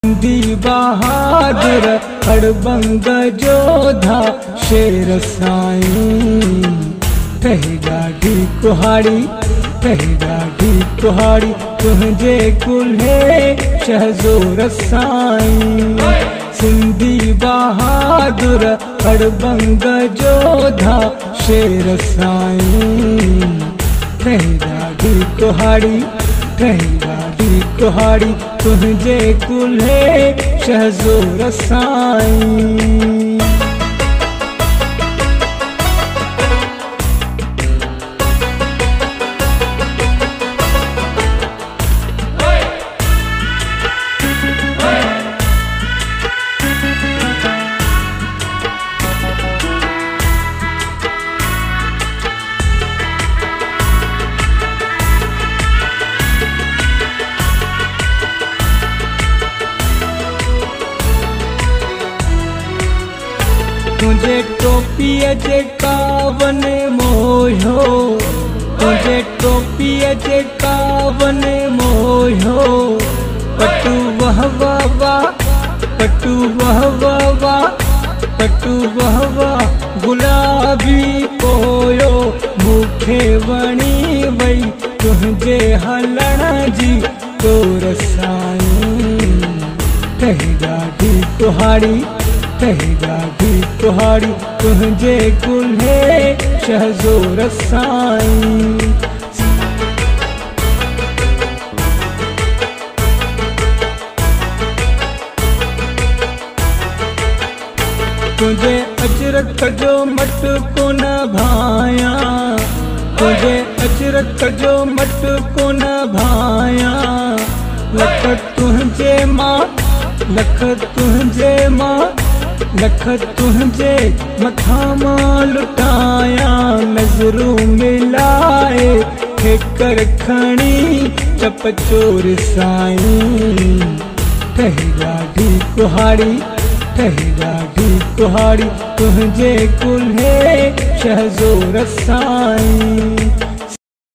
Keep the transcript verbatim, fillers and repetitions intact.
सिंधी बहादुर अड़बंग जोधा शेर साईं ठही ॾाढी कुहाड़ी ठही ॾाढी कुहाड़ी तुंहिंजे कुल्हे शहज़ोर साईं। सिंधी बहादुर अड़बंग जोधा शेर साईं ठही ॾाढी कुहाड़ी ठही ॾाढी कुहाड़ी तुंहिंजे कुल्हे शहज़ोर साईं। तुझे टोपीअ जे कावन मोहियो तुझे टोपीअ जे कावन मोहियो पटू वह वाह वाह पटू वह वाह वाह पटू वह वाह गुलाबी पोयो मूंखे वणी वई तुंहिंजे हलण जी तोर साईं। ठही ॾाढी कुहाड़ी ठही ॾाढी कुहाड़ी तुंहिंजे कुल्हे शहज़ोर साईं। तुझे अजरक जो मटको न भाया तुझे अजरक जो मटको न भाया लख तुंहिंजे मां लख तुंहिंजे मां लख तुंहिंजे मथां मां लुटाया नज़रूं मिलाए ठेकर खणी चप चोर साईं। ठही ॾाढी कुहाड़ी ठही ॾाढी कुहाड़ी तुंहिंजे कुल्हे शहज़ोर साईं।